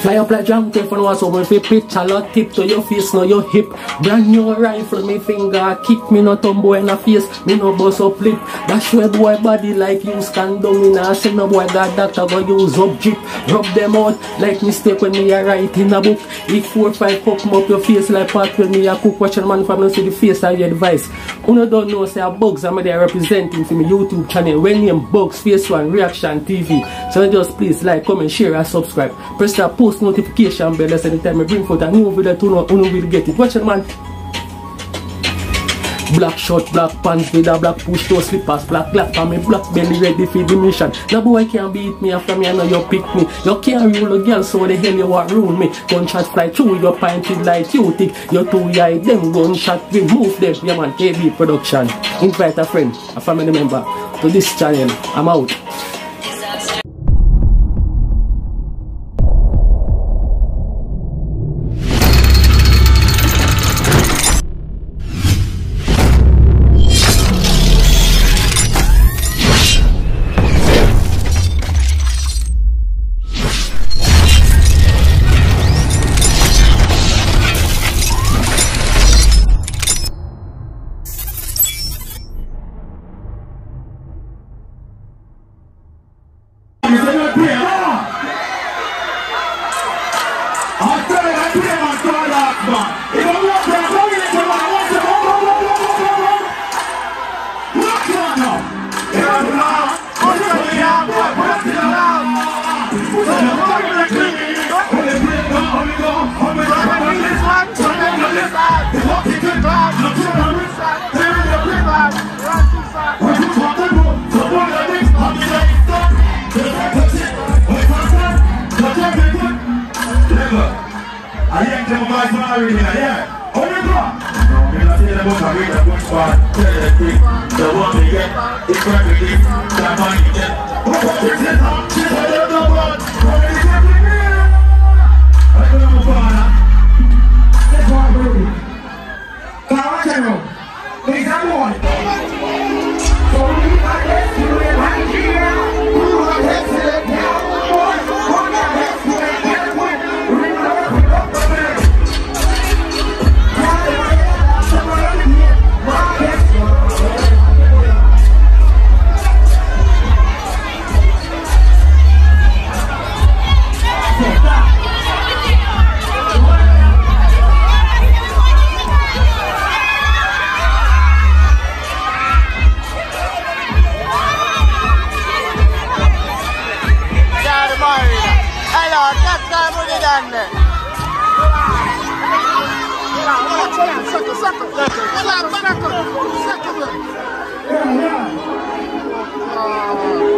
Fly up like jam tape and what's over if you pitch a lot tip to your face, no your hip. Brand new rifle, me finger kick me no tumble in the face, me no bust up lip. Dash way boy body like use condom in a say no boy got doctor go use up drip. Rub them out like mistake when me a write in a book. If 4 or 5 come up your face like part when me a cook. Watch your man from no see the face of your advice. Uno don't know say a Bugs I'm there representing for me YouTube channel. When name Bugs Face One Reaction TV. So just please like, comment, share and subscribe. Press that post notification bell so anytime I bring forth a new video to know uno will get it. Watch it, man. Black short, black pants with a black push toe slippers, black glove for me, black belly ready for the mission. No boy can't beat me after me, I know you pick me. You can't rule a girl, so the hell you want ruin me. Gunshots fly through your pinted like you thick. You two eye them gunshot, we move them. Yeah man, AB production. Invite a friend, a family member to this channel. I'm out. Yeah.